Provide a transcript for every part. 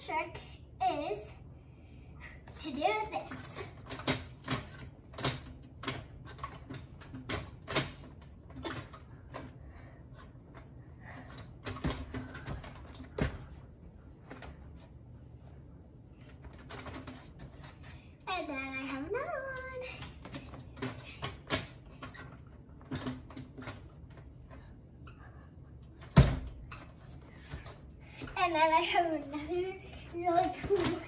trick is to do this. And then I have another one. And then I have another really cool one.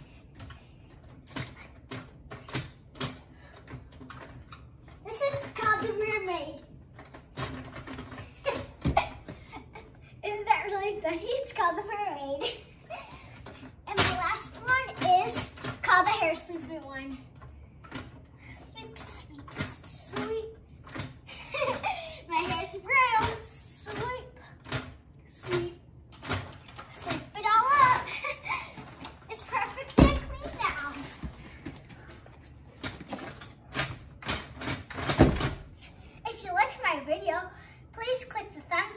This is called the mermaid. Isn't that really funny? It's called the mermaid. And the last one is called the hair sweeping one. Sweep, sweep, sweep. My hair's brown. Sweep, sweep. Sweep it all up. It's perfect and clean now. If you liked my video, please click the thumbs